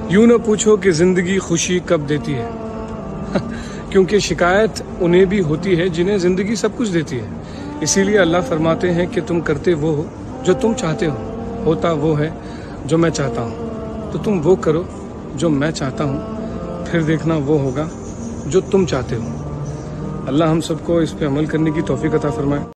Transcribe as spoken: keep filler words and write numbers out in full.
यूं न पूछो कि जिंदगी खुशी कब देती है क्योंकि शिकायत उन्हें भी होती है जिन्हें जिंदगी सब कुछ देती है। इसीलिए अल्लाह फरमाते हैं कि तुम करते वो हो जो तुम चाहते हो, होता वो है जो मैं चाहता हूँ। तो तुम वो करो जो मैं चाहता हूँ, फिर देखना वो होगा जो तुम चाहते हो। अल्लाह हम सबको इस पे अमल करने की तौफीक अता फरमाए।